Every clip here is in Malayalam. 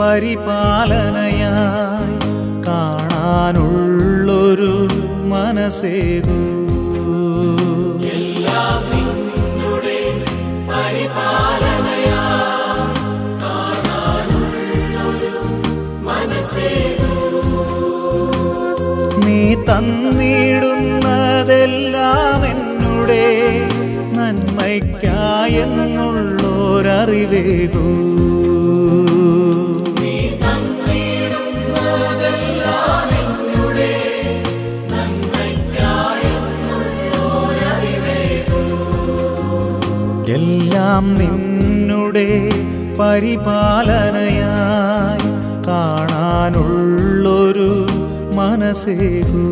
പരിപാലനയായി കാണാനുള്ളൊരു മനസ്സേകൂ. എല്ലാം നിന്നുടെ പരിപാലനയായി കാണാനുള്ളൊരു മനസ്സേകൂ. നീ തന്നിടുന്നതെല്ലാം എന്നുടെ നന്മയ്ക്കായെന്നുള്ളൊരറിവേകൂ. നീ തന്നിടുന്നതെല്ലാം എന്നുടെ നന്മയ്ക്കായെന്നുള്ളൊരറിവേകൂ. എല്ലാം നിന്നുടെ പരിപാലനയായി കാണാനുള്ളൊരു മനസ്സേകൂ.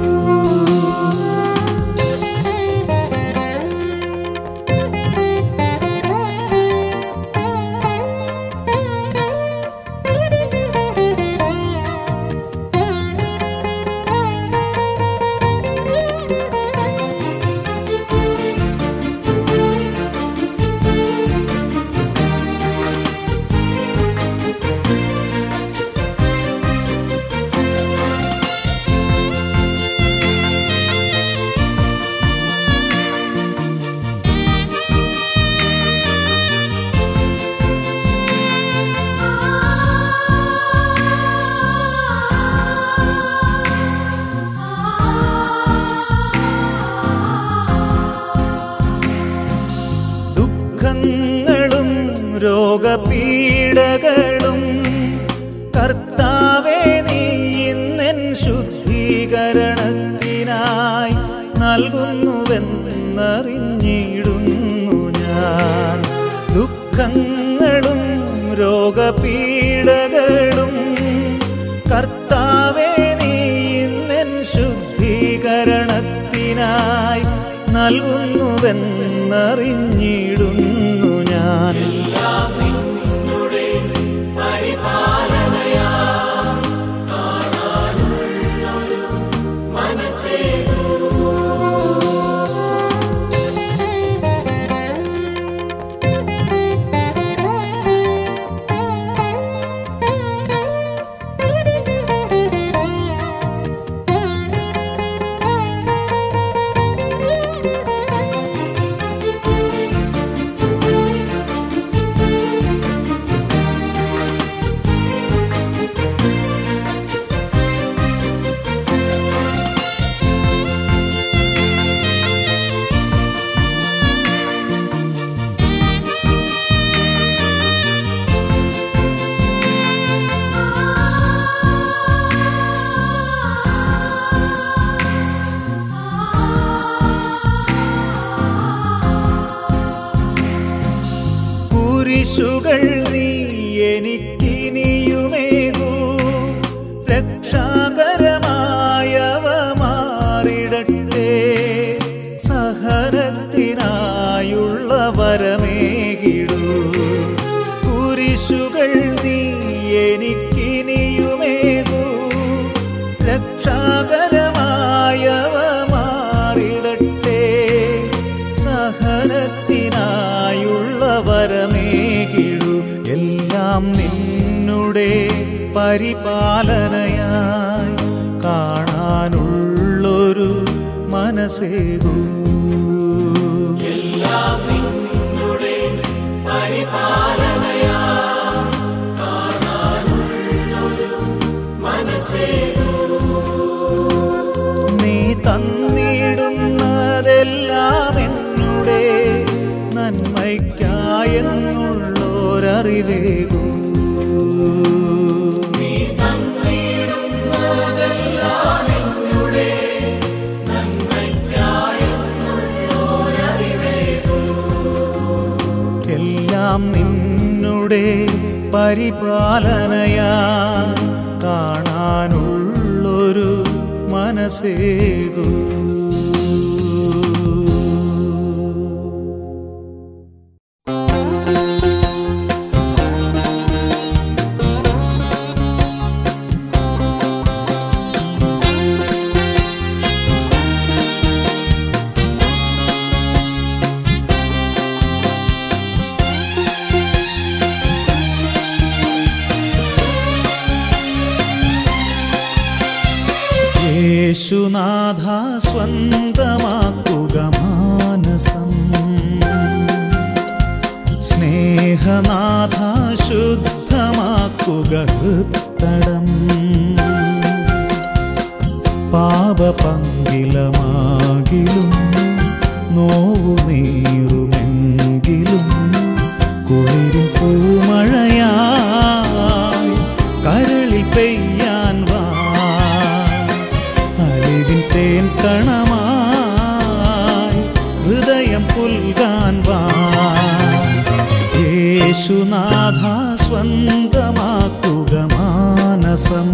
ദുഃഖങ്ങളും രോഗപീഡകളും കർത്താവേ നീ ഇന്നെൻ ശുദ്ധീകരണത്തിനായി നൽകുന്നുവെന്നറിഞ്ഞിടുന്നു ഞാൻ. ദുഃഖങ്ങളും രോഗപീഡകളും കർത്താവേ നീ ഇന്നെൻ ശുദ്ധീകരണത്തിനായി നൽകുന്നുവെന്നറിഞ്ഞിടുന്നു ഞാൻ. എല്ലാം നിന്നുടെ പരിപാലനയായി കാണാനുള്ളൊരു മനസ്സേകൂ. കുരിശുകൾ നീ എനിക്കിനിയുമേകൂ. രക്ഷാകരമായവ മാറിടട്ടെ. സഹനത്തിനായുള്ള വരമേകിടൂ. കുരിശുകൾ നീ എനിക്കിനിയുമേകൂ. രക്ഷാകരമായവ മാറിടട്ടെ. സഹനത്തിനായുള്ള വരമേകിടൂ. എല്ലാം നിന്നുടെ പരിപാലനയായി കാണാനുള്ളൊരു മനസ്സേകൂ. എല്ലാം നിന്നുടെ പരിപാലനയായി കാണാനുള്ളൊരു മനസ്സേകൂ. നീ തന്നിടുന്നതെല്ലാം എന്നുടെ നന്മയ്ക്കായെന്നുള്ളൊരറിവേകൂ. നീ തന്നിടുന്നതെല്ലാം എന്നുടെ നന്മയ്ക്കായെന്നുള്ളൊരറിവേകൂ. എല്ലാം നിന്നുടെ പരിപാലനയായി കാണാനുള്ളൊരു മനസ്സേകൂ. യേശുനാഥ സ്വന്തമാക്കുക മാനസം, സ്നേഹനാഥ ശുദ്ധമാക്കുക ഹൃത്തടം. പാപപങ്കിലമാകിലും നോവു നീറുമെങ്കിലും കുളിരിൻ പൂമഴയായി കരളിൽ പെയ്യാൻ വാ, അലിവിൻ തേൻ കണമായി ഹൃദയം പുൽകാൻ വാ. യേശുനാഥ സ്വന്തമാക്കുക മാനസം,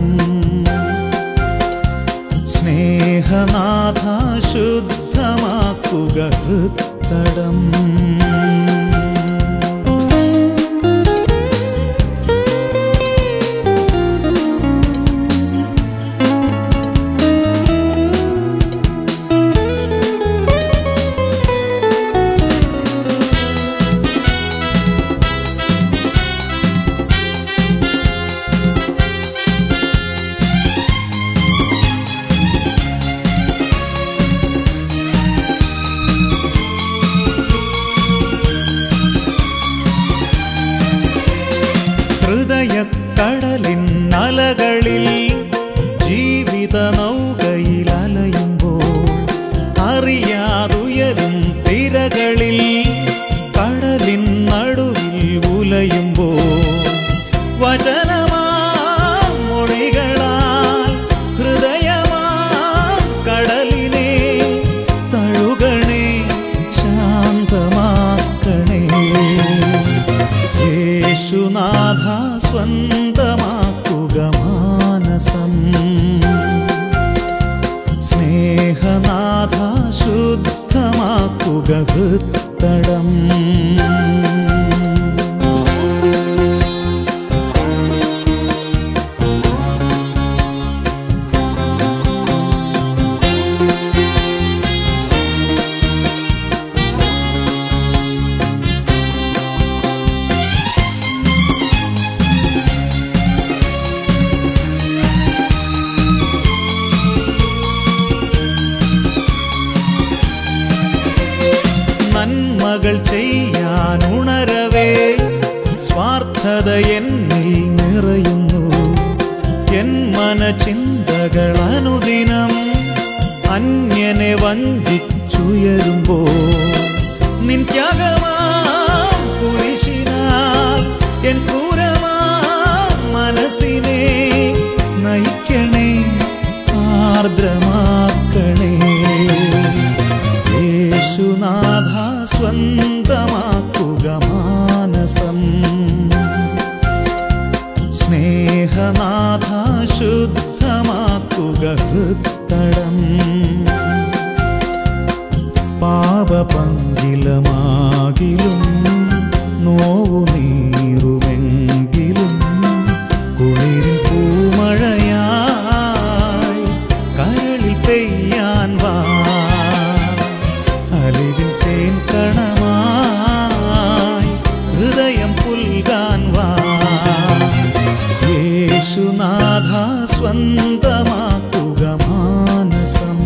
സ്നേഹനാഥ ശുദ്ധമാക്കുക ഹൃത്തടം. ഹൃദയക്കടലിൻ അലകളിൽ ജീവിത നൗകയിൽ അലയുമ്പോൾ, അറിയാതുയരും തിരകളിൽ കടലിൻ നടുവിൽ ഉലയുമ്പോൾ, വചനമാ മൊഴികളാൽ ഹൃദയമാ കടലിനെ തഴുകണേ, ശാന്തമാക്കണേ. യേശുനാഥ സ്വന്തമാക്കുക മാനസം, സ്നേഹനാഥ ശുദ്ധമാക്കുക ഹൃത്തടം. നന്മകൾ ചെയ്യാനുണരവേ സ്വാർത്ഥത എന്നിൽ നിറയുന്നു, എൻ മനചിന്തകൾ അനുദിനം അന്യനെ വഞ്ചിച്ചുയരുമ്പോൾ, നിൻ ത്യാഗമാം കുരിശിനാൽ എൻ ക്രൂരമാം മനസ്സിനെ നയിക്കണേ, ആർദ്രമാക്കണേ. യേശുനാഥ സ്വന്തമാക്കുക മാനസം, സ്നേഹനാഥ ശുദ്ധമാക്കുക ഹൃത്തടം. പാപപങ്കിലമാകിലും നോവു നീറുമെങ്കിലും കുളിരിൻ പൂമഴയായി കരളിൽ പെയ്യാൻ വാ, അലിവിൻ തേൻ കണമായി ഹൃദയം പുൽകാൻ വാ. യേശുനാഥ സ്വന്തമാക്കുക മാനസം,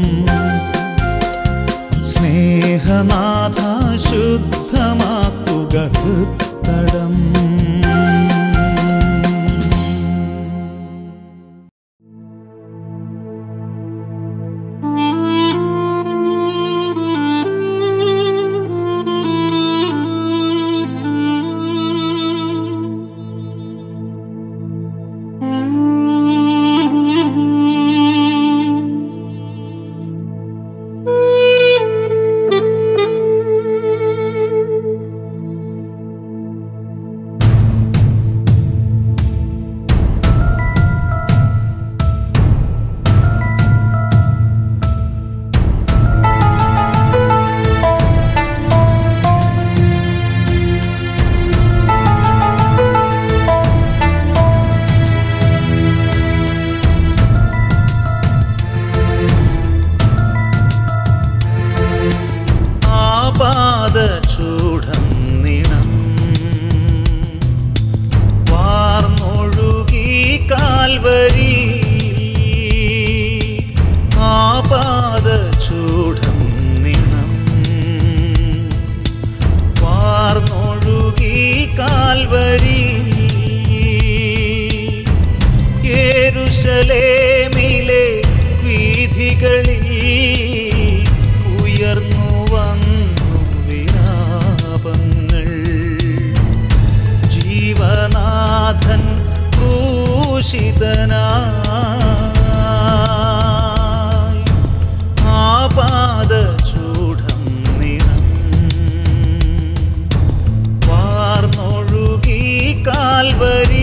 സ്നേഹനാഥ ശുദ്ധമാക്കുക ഹൃത്തടം. ക്രൂശിതനായി ആപാദചൂഢം നിണം വാർന്നൊഴുകി കാൽവരിയിൽ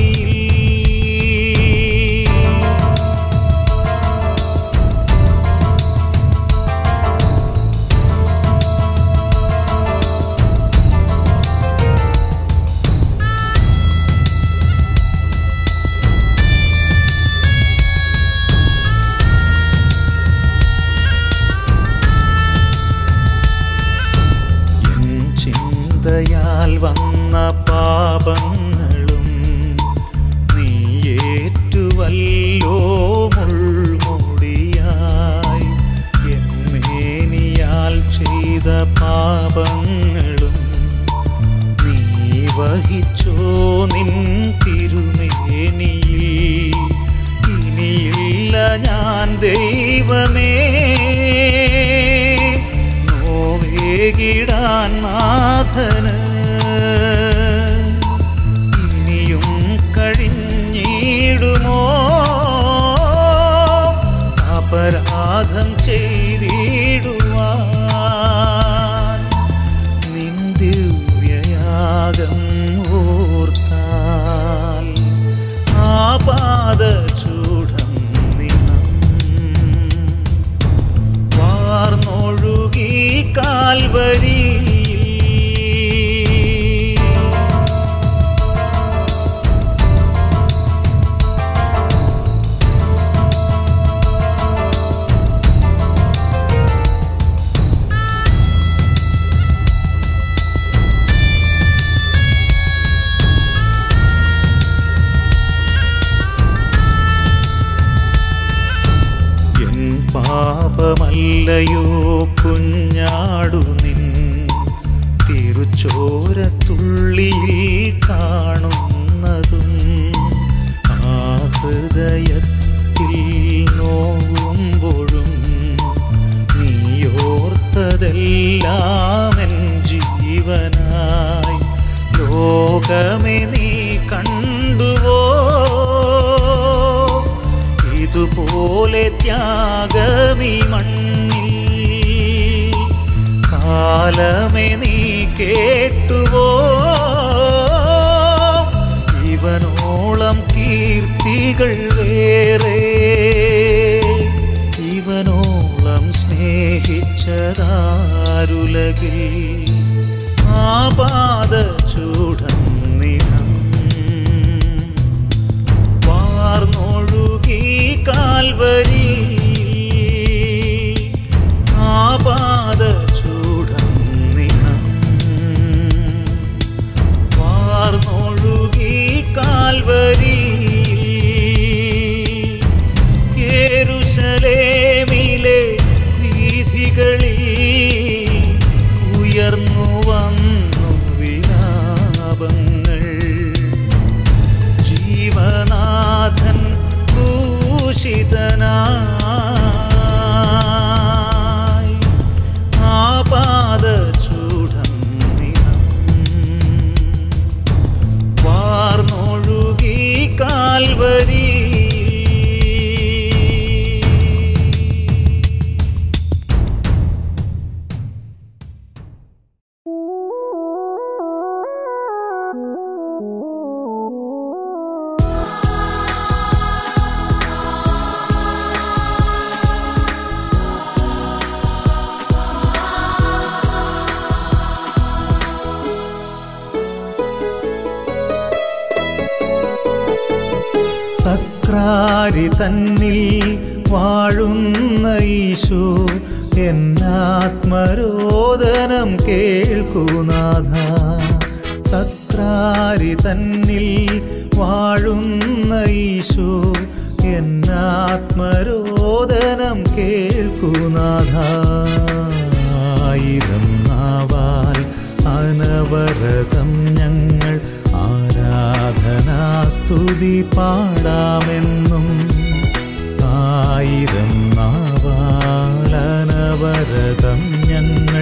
ദയാൽ വന്ന പാപങ്ങളും നീയേറ്റുവല്ലോ മുൾമുടിയായി എന്നേനിയാൽ ചെയ്ത പാപങ്ങളും നീ വഹിച്ചോ നിൻ തിരുമേനിയിൽ ഇനിയില്ല ഞാൻ ദൈവമേ നോവേകിടാൻ നാഥന് ഇനിയും കഴിഞ്ഞിടുമോ അപരാധം ചെയ്തിടുവാൻ നിൻ ദിവ്യയാഗം ഓർത്താൽ ആപാദചൂഢം നിണം വാർന്നൊഴുകി കാൽവരിയിൽ എൻ പാപമല്ലയോ കുഞ്ഞാടു നിൻ തിരുച്ചോരത്തുള്ളിയിൽ കാണുന്നതും ആ ഹൃദയത്തിൽ നോവുമ്പോഴും നീയോർത്തതെല്ലാം എൻ ജീവനായി ലോകമേ നീ കണ്ടുവോ ഇതുപോലെ ത്യാഗമീ മണ്ണിൽ കാലമേ നീ കേട്ടുവോ ഇവനോളം കീർത്തികൾ വേറെ ഇവനോളം സ്നേഹിച്ചതാരുലകിൽ ആപാദചൂഢം നിണം വാർന്നൊഴുകി കാൽവരിയിൽ ആപാദചൂഢം നിണം വാർന്നൊഴുകി കാൽവരിയിൽ യെരൂശലേമിലെ വീഥികളിൽ ഉയർന്നു വന്നു വിലാപങ്ങൾ ജീവനാഥൻ ക്രൂശിതനായി ആപാദചൂഢം നിണം വാർന്നൊഴുകി കാൽവരിയിൽ സക്രാരി തന്നിൽ വാഴുന്ന ഈശോ എന്നാത്മരോദനം കേൾക്കുനാഥ സക്രാരി തന്നിൽ വാഴുന്ന ഈശോ എന്നാത്മരോദനം കേൾക്കുനാഥ ആയിരം നാവാൽ അനവരതം ഞങ്ങൾ ആരാധനാസ്തുതി പാടാമെന്നും ആയിരം നാവാലനവരതം ഞങ്ങൾ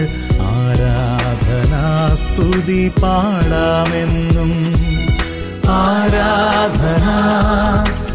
ആരാധനാസ്തുതി പാടാമെന്നും ആരാധന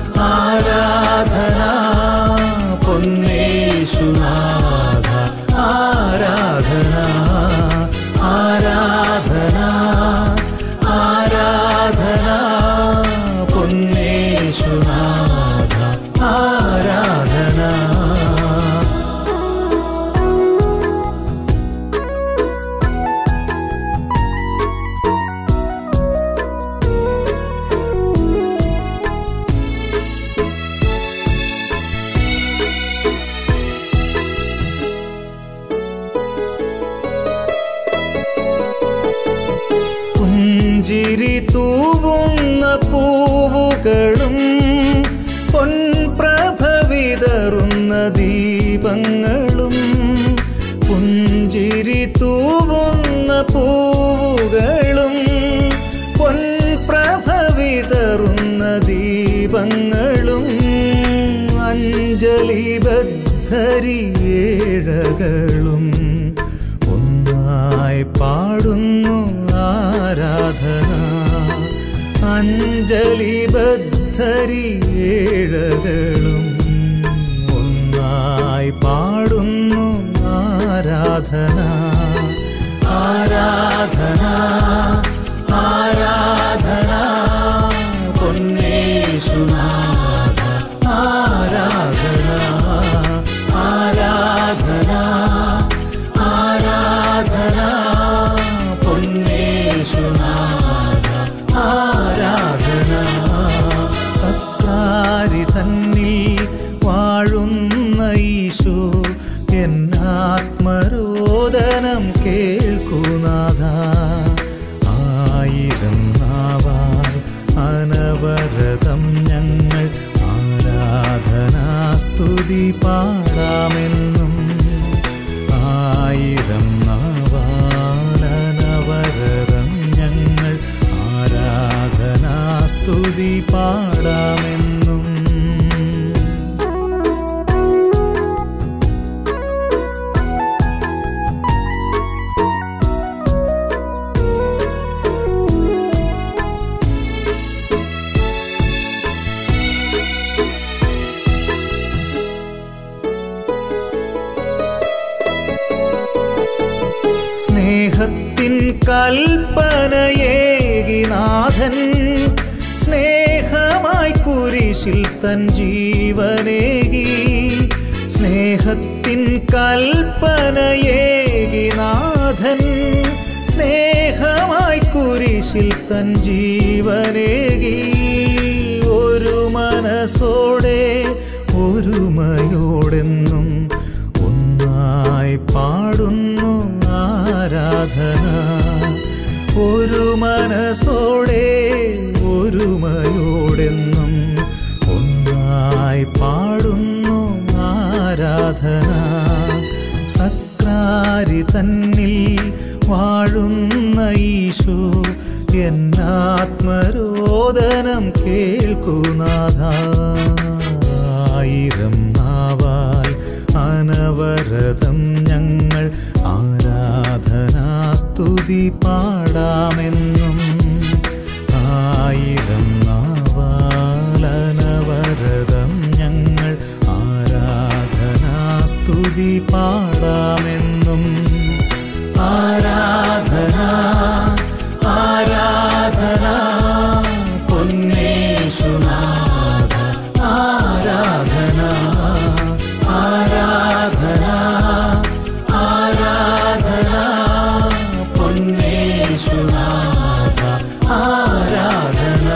പുഞ്ചിരി തൂവുന്ന പൂവുകളും പൊൻപ്രഭ വിതറുന്ന ദീപങ്ങളും പുഞ്ചിരി തൂവുന്ന പൂവുകളും പൊൻപ്രഭ വിതറുന്ന ദീപങ്ങളും അഞ്ജലിബദ്ധരിയേഴകളും ഒന്നായി പാടുന്നു ആരാധന. അഞ്ജലിബദ്ധരിയേഴകളും ഒന്നായി പാടുന്നു ആരാധന. ആരാധന ആരാധന പൊന്നേശുനാഥ. ആരാധന ആരാധന ആരാധന പൊന്നേശുനാഥ. ആരാധന സത്കാരി തന്നിൽ വാഴുന്ന ഈശോ എന്നാത്മരോദനം കേൾക്കുനാഥ. ആയിരം നാവാൽ അനവരതം ഞങ്ങൾ ആരാധനാസ്തുതി പാടാമെന്നും. ആയിരം നാവാൽ അനവരതം ഞങ്ങൾ ആരാധനാസ്തുതി പാടാമെന്നും. സ്നേഹത്തിൻ കൽപ്പനയേകി നാഥൻ സ്നേഹമായി കുരിശിൽ തൻ ജീവനേകി. സ്നേഹത്തിൻ കൽപ്പനയേകി നാഥൻ സ്നേഹമായി കുരിശിൽ തൻ ജീവനേകി. ഒരു മനസ്സോടെ ഒരുമയോടെന്നും ഒന്നായി പാടുന്നു ആരാധന. ഒരു മനസ്സോടെ ഒരുമയോടെന്നും ഒന്നായി പാടുന്നു ആരാധന. സക്രാരി തന്നിൽ വാഴുന്ന ഈശോ എന്നാത്മരോദനം കേൾക്കുനാഥ. ആയിരം നാവാൽ അനവരതം ഞങ്ങൾ ആരാധനാസ്തുതി പാടാമെന്നും. ആയിരം നാവാൽ അനവരതം ഞങ്ങൾ ആരാധനാസ്തുതി പാടാമെന്നും. ആരാധന ആരാധന പൊന്നേശുനാഥ. ആരാധന ആരാധന ആരാധന പൊന്നേശുനാഥ. ആരാധന.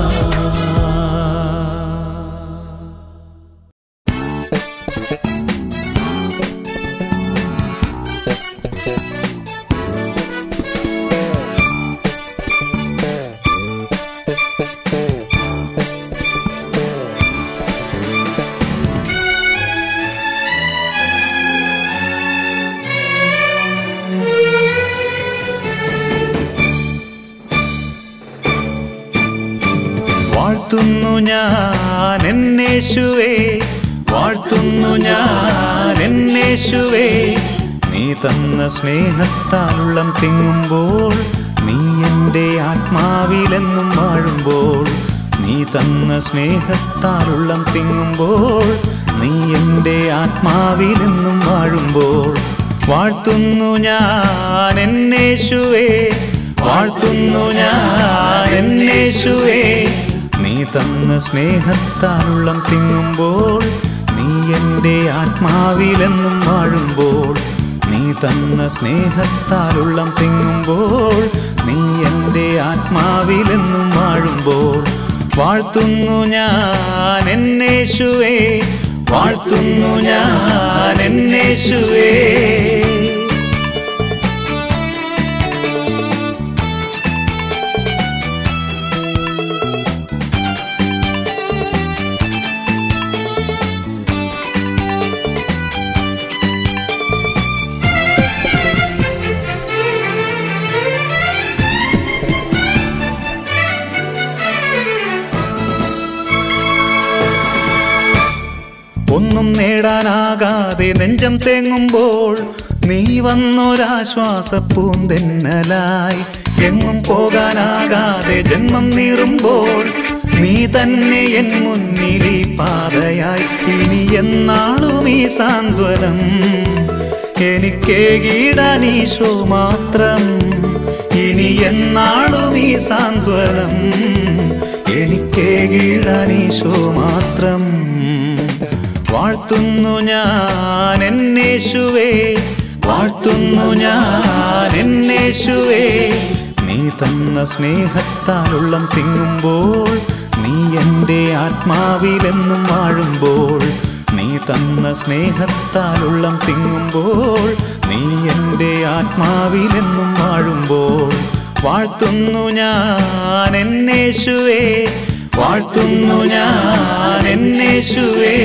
വാഴ്ത്തുന്നു ഞാൻ എന്നേശുവേ, വാഴ്ത്തുന്നു ഞാൻ എന്നേശുവേ. നീ തന്ന സ്നേഹത്താലുള്ളം തിങ്ങുമ്പോൾ, നീ എൻ്റെ ആത്മാവിലെന്നും വാഴുമ്പോൾ. നീ തന്ന സ്നേഹത്താലുള്ളം തിങ്ങുമ്പോൾ, നീ എൻ്റെ ആത്മാവിലെന്നും വാഴുമ്പോൾ. വാഴ്ത്തുന്നു ഞാൻ എന്നേശുവേ, വാഴ്ത്തുന്നു ഞാൻ എന്നേശുവേ. നീ തന്ന സ്നേഹത്താലുള്ളം തിങ്ങുമ്പോൾ, നീ എൻ്റെ ആത്മാവിലെന്നും വാഴുമ്പോൾ. നീ തന്ന സ്നേഹത്താലുള്ളം തിങ്ങുമ്പോൾ, നീ എൻ്റെ ആത്മാവിലെന്നും വാഴുമ്പോൾ. വാഴ്ത്തുന്നു ഞാൻ എന്നേശുവേ, വാഴ്ത്തുന്നു ഞാൻ എന്നേശുവേ. പോകാനാകാതെ നെഞ്ചം തേങ്ങുമ്പോൾ നീ വന്നൊരാശ്വാസ പൂന്തെന്നലായി. എങ്ങും പോകാനാകാതെ ജന്മം നീറുമ്പോൾ നീ തന്നെ എൻ മുന്നിലീ പാതയായി. ഇനി എന്നാളും ഈ സാന്ത്വനം എനിക്കേകിടാൻ ഈശോ മാത്രം. ഇനി എന്നാളും ഈ സാന്ത്വനം എനിക്കേകിടാൻ ഈശോ മാത്രം. വാഴ്ത്തുന്നു ഞാൻ എന്നേശുവേ, വാഴ്ത്തുന്നു ഞാൻ എന്നേശുവേ. നീ തന്ന സ്നേഹത്താലുള്ളം തിങ്ങുമ്പോൾ, നീ എൻ്റെ ആത്മാവിലെന്നും വാഴുമ്പോൾ. നീ തന്ന സ്നേഹത്താലുള്ളം തിങ്ങുമ്പോൾ, നീ എൻ്റെ ആത്മാവിലെന്നും വാഴുമ്പോൾ. വാഴ്ത്തുന്നു ഞാൻ എന്നേശുവേ, വാഴ്ത്തുന്നു ഞാൻ എന്നേശുവേ.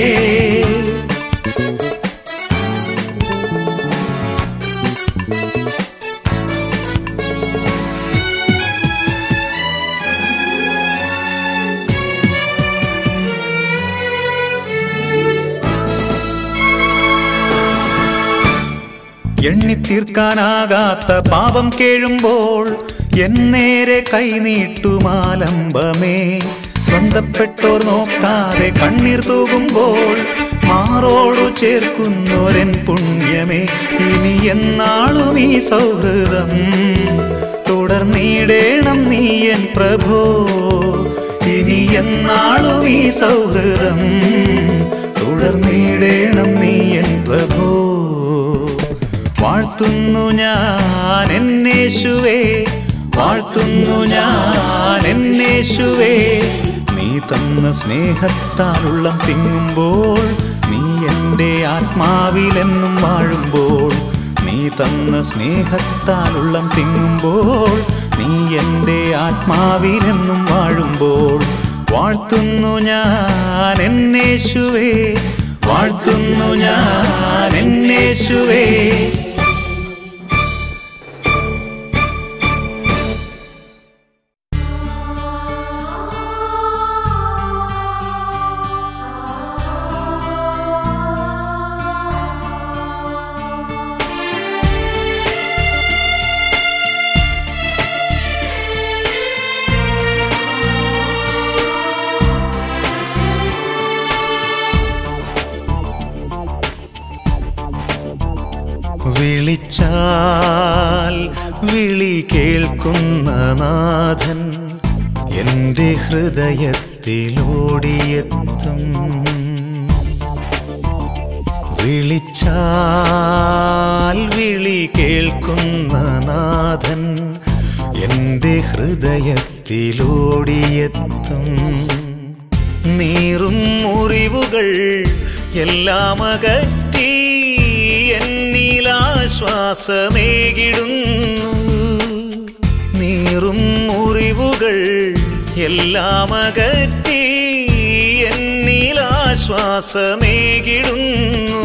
എണ്ണിത്തീർക്കാനാകാത്ത പാപം കേഴുമ്പോൾ എന്നേരെ കൈനീട്ടുമാലംബമേ. സ്വന്തപ്പെട്ടോർ നോക്കാതെ കണ്ണീർ തൂകുമ്പോൾ മാറോടു ചേർക്കുന്നോരൻ പുണ്യമേ. ഇനി എന്നാളും ഈ സൗഹൃദം തുടർന്നിടേണം നീ എൻ പ്രഭോ. ഇനി എന്നാളും ഈ സൗഹൃദം തുടർന്നിടേണം നീ എൻ പ്രഭോ. വാഴ്ത്തുന്നു ഞാൻ എന്നേശുവേ, വാഴ്ത്തുന്നു ഞാൻ എന്നേശുവേ. നീ തന്ന സ്നേഹത്താലുള്ളം തിങ്ങുമ്പോൾ, നീ എൻ്റെ ആത്മാവിലെന്നും വാഴുമ്പോൾ. നീ തന്ന സ്നേഹത്താലുള്ളം തിങ്ങുമ്പോൾ, നീ എൻ്റെ ആത്മാവിലെന്നും വാഴുമ്പോൾ. വാഴ്ത്തുന്നു ഞാൻ എന്നേശുവേ, വാഴ്ത്തുന്നു ഞാൻ എന്നേശുവേ. വിളിച്ചാൽ വിളി കേൾക്കുന്ന നാഥൻ എൻ്റെ ഹൃദയത്തിലോടിയെത്തും. വിളിച്ചാൽ വിളി കേൾക്കുന്ന നാഥൻ എൻ്റെ ഹൃദയത്തിലോടിയെത്തും. നീറും മുറിവുകൾ എല്ലാം അകറ്റി എന്നിലാശ്വാസമേകിടുന്നു. നീറും മുറിവുകൾ എല്ലാം അകറ്റി എന്നിലാശ്വാസമേകിടുന്നു.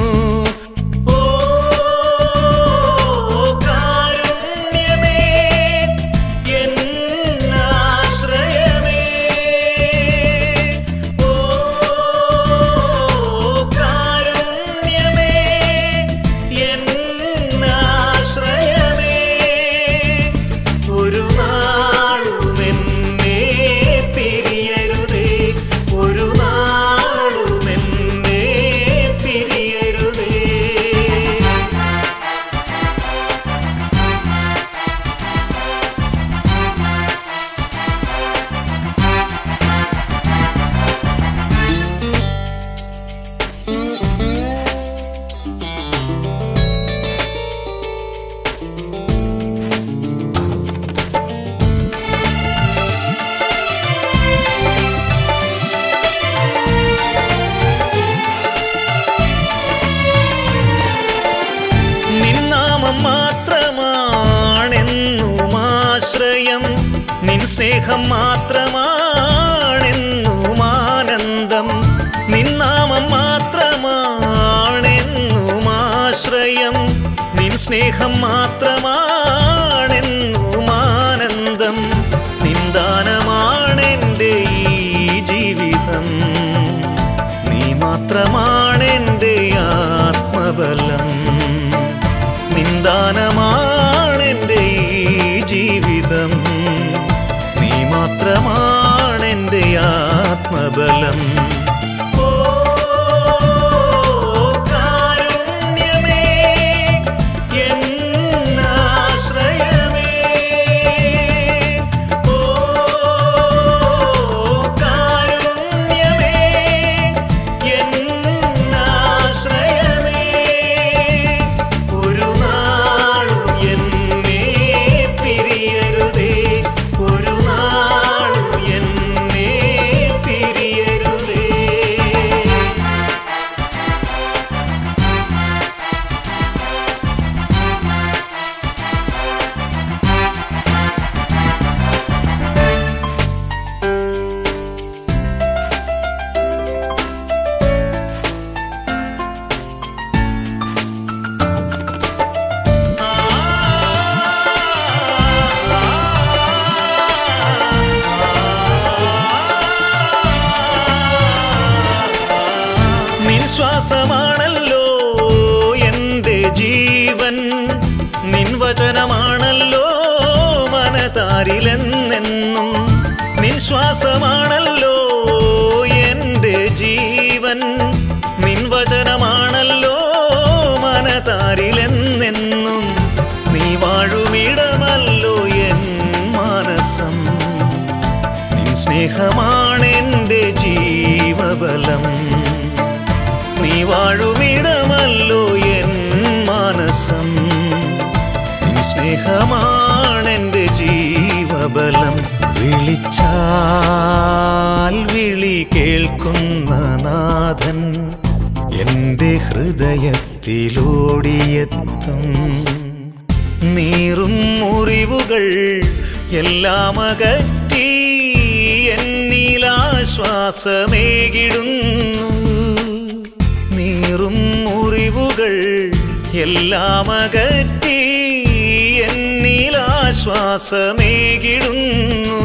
നിൻ സ്നേഹം മാത്രമാണെന്നും ആനന്ദം. നിൻ നാമം മാത്രമാണെന്നും ആശ്രയം. നിൻ സ്നേഹം മാത്രമാണെന്നും ആനന്ദം. നിൻ ദാനമാണെൻ്റെ ഈ ജീവിതം. നീ മാത്രമാണെൻ്റെ മാത്രമാണെൻ്റെ ഈ ജീവിതം, നീ മാത്രമാണെൻ്റെ ആത്മബലം. ശ്വാസമാണല്ലോ എൻ്റെ ജീവൻ, നിൻ വചനമാണല്ലോ മനതാരിലെന്നെന്നും. നിൻ ശ്വാസമാണല്ലോ എൻ്റെ ജീവൻ, നിൻ വചനമാണല്ലോ മനതാരിലെന്നെന്നും. നീ വാഴുമിടമല്ലോ എൻ മാനസം, നിൻ സ്നേഹമാണെൻ്റെ ജീവബലം. നീ വാഴുമിടമല്ലോ എൻ മാനസം, നിൻ സ്നേഹമാണെൻ്റെ ജീവബലം. വിളിച്ചാൽ വിളി കേൾക്കുന്ന നാഥൻ എൻ്റെ ഹൃദയത്തിലോടിയെത്തും. നീറും മുറിവുകൾ എല്ലാം അകറ്റി എന്നിലാശ്വാസമേകിടുന്നു. നീറും മുറിവുകൾ എല്ലാം അകറ്റി എന്നിലാശ്വാസമേകിടുന്നു.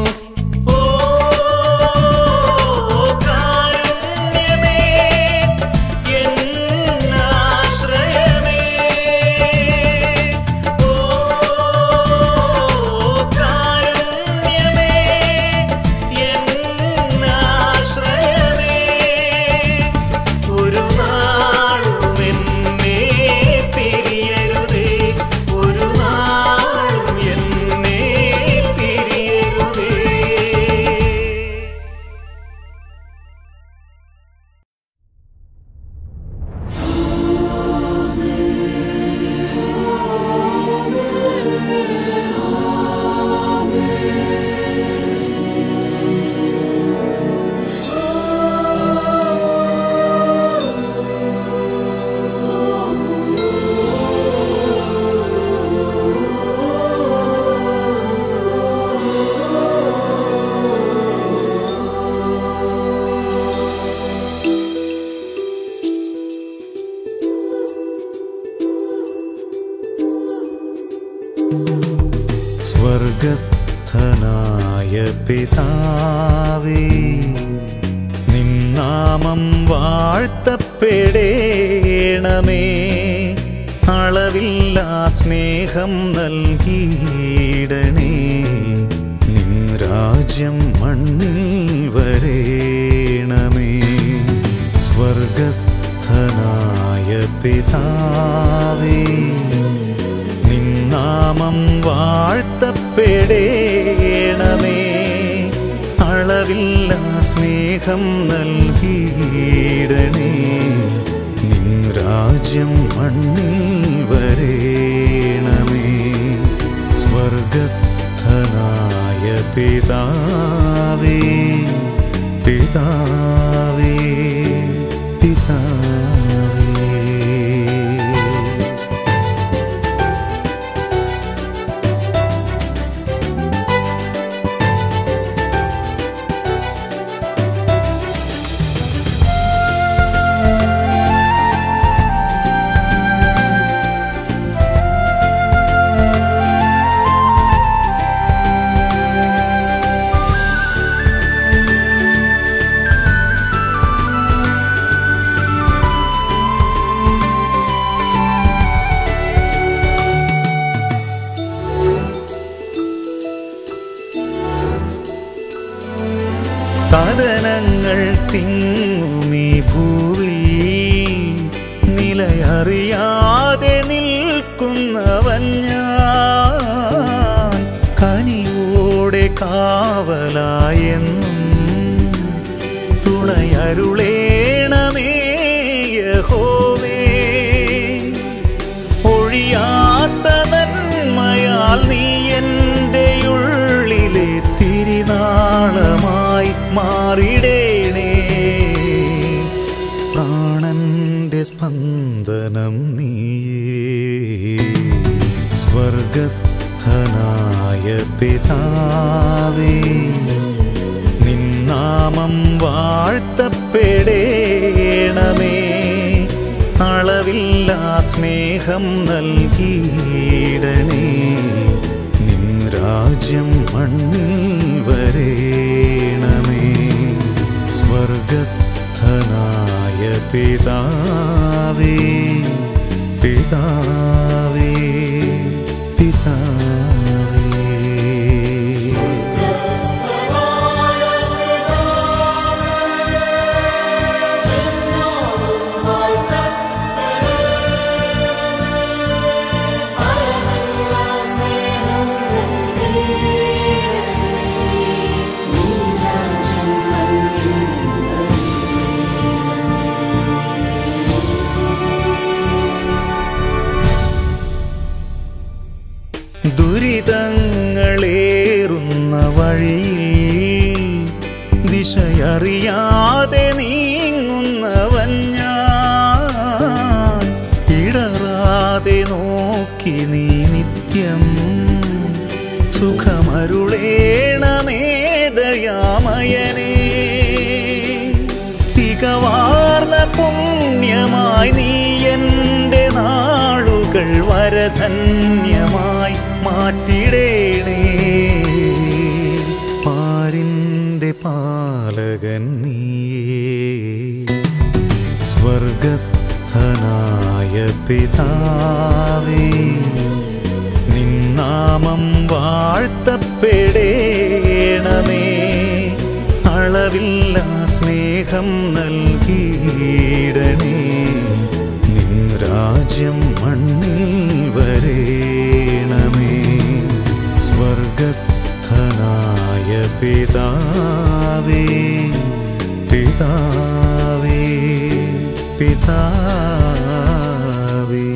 സ്വർഗസ്ഥനായ പിതാവേ, നിൻ നാമം വാഴ്ത്തപ്പെടേണമേ. അളവില്ലാ സ്നേഹം നൽകിയിടണേ. നിൻ രാജ്യം മണ്ണിൽ വരേണമേ. സ്വർഗസ്ഥനായ പിതാവേ, നിൻ നാമം വാഴ്ത്തപ്പെടേണമേ. അളവില്ലാ സ്നേഹം നൽകിയിടണേ. നിൻ രാജ്യം മണ്ണിൽ വരേണമേ. സ്വർഗസ്ഥനായ പിതാവേ, പിതാവേ, പിതാവേ. കഥനങ്ങൾ തിങ്ങുമീ ഭൂവിൽ നിലയറിയാതെ നിൽക്കുന്നവൻ ഞാൻ. കനിയോടെ കാവലായെന്നും തുണയരുളേണമേ യഹോവേ. ഒഴിയാത്ത നന്മയാൽ നീ എൻ്റെ ഉള്ളിലെ തിരിനാളമായി മാറിടേണേ. പ്രാണന്റെ സ്പന്ദനം നീയേ. സ്വർഗസ്ഥനായ പിതാവേ, നിന്നാമം വാഴ്ത്തപ്പെടേണമേ. അളവില്ലാ സ്നേഹം നൽകിയിടണേ. നിൻ രാജ്യം മണ്ണിൽ വരേണമേ. സ്വർഗസ്ഥനായ പിതാവേ, പിതാവേ, പിതാവേ. ദുരിതങ്ങളേറുന്ന വഴിയിൽ ദിശയറിയാതെ നീങ്ങുന്നവൻ ഞാൻ. ഇടറാതെ നോക്കി നീ നിത്യം സുഖമരുളേണമേ ദയാമയനേ. തികവാർന്ന പുണ്യമായി നീ എൻ്റെ നാളുകൾ വരധന്യമായി മാറ്റിടേണേ. പാരിൻ്റെ പാലകൻ നീയേ. സ്വർഗസ്ഥനായ പിതാവേ, നിന്നാമം വാഴ്ത്തപ്പെടേണമേ. അളവില്ലാ സ്നേഹം നൽകിയിടണേ. നിൻ രാജ്യം മണ്ണിൽ വരേണമേ. സ്വർഗസ്ഥനായ പിതാവേ, പിതാവേ, പിതാവേ.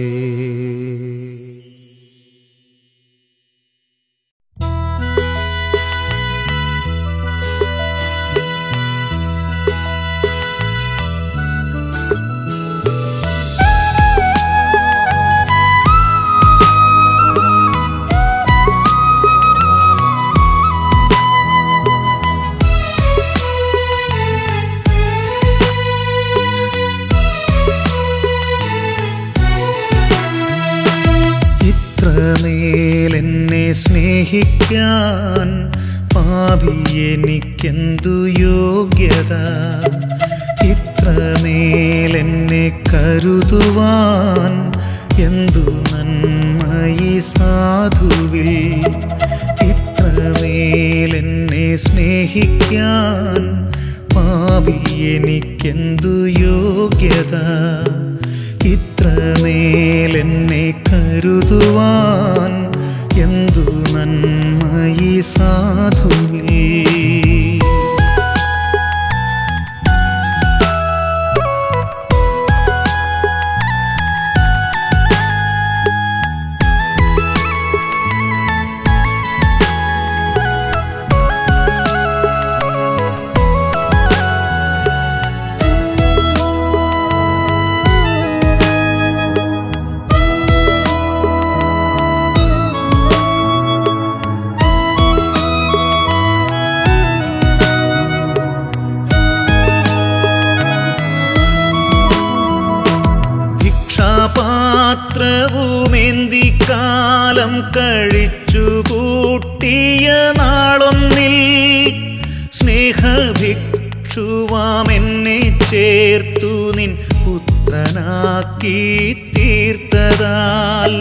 ഇത്രമേലെന്നെ സ്നേഹിക്കാൻ പാപി എനിക്കെന്തു യോഗ്യത. ഇത്രമേലെന്നെ കരുതുവാൻ എന്തു നന്മയി സാധുവിൽ. ഇത്രമേലെന്നെ സ്നേഹിക്കാൻ പാപി എനിക്കെന്തു യോഗ്യത. ഇത്രമേലെന്നെ കരുതുവാൻ എന്തു നന്മയി സാധുവിൽ. പാത്രവുമേന്തി കാലം കഴിച്ചു കൂട്ടിയ നാളൊന്നിൽ സ്നേഹഭിക്ഷുവാമെന്നെ ചേർത്തു നിൻ പുത്രനാക്കി തീർത്തതാൽ.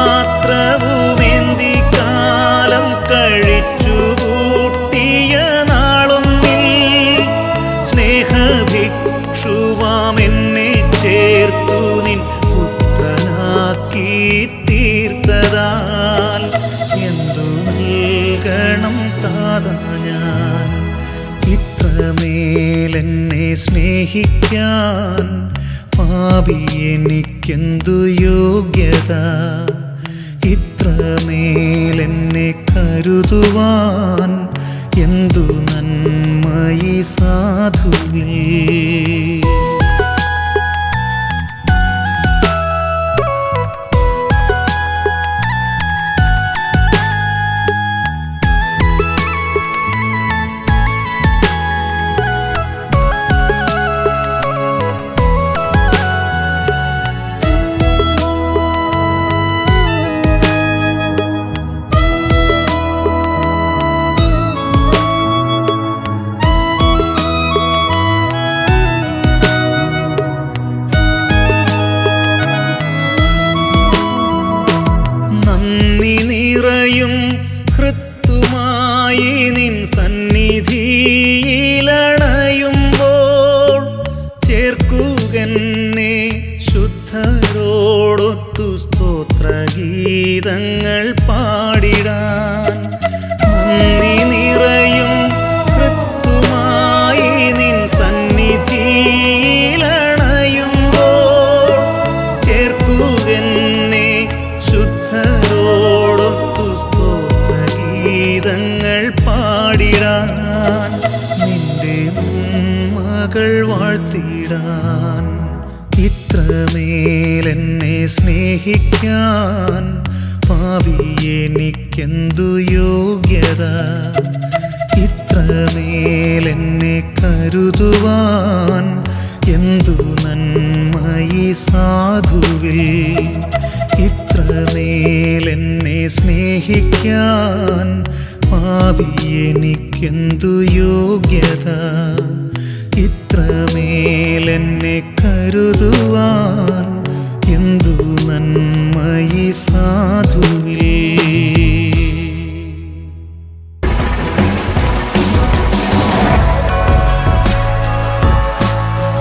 ഭിക്ഷാപാത്രവുമേന്തി കാലം കഴിച്ചു കൂട്ടിയ തീർത്തതാൽ എന്തു നൽകണം താതാ ഞാൻ? ഇത്രമേലെന്നെ സ്നേഹിക്കാൻ പാപി എനിക്കെന്തു യോഗ്യത? ഇത്രമേലെന്നെ കരുതുവാൻ എന്തു നന്മയി സാധുവിൽ? ഹൃത്തുമായി നിൻ സന്നിധിയിലണയുമ്പോൾ ചേർക്കുകന്നെ ശുദ്ധരോടൊത്തു സ്തോത്രഗീതങ്ങൾ പാടിടാൻ. നന്ദി നിറയും ഹൃത്തുമായി നിൻ സന്നിധിയിലണയുമ്പോൾ ചേർക്കുകന്നെ ശുദ്ധരോടൊത്തു ഗീതങ്ങൾ പാടിടാൻ. നിന്റെ മകൾ വാഴ്ത്തിടാൻ. ഇത്രമേലെന്നെ സ്നേഹിക്കാൻ പാപി എനിക്കെന്തു യോഗ്യത? ഇത്രമേലെന്നെ കരുതുവാൻ എന്തു നന്മയി സാധുവിൽ? ഇത്രമേലെന്നെ സ്നേഹിക്കാൻ പാപി എനിക്കെന്തു യോഗ്യത? ഇത്രമേലെന്നെ കരുതുവാൻ എന്തു നന്മയി സാധുവിൽ?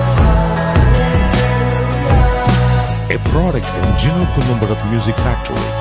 A product from Gino Columbarat Music Factory.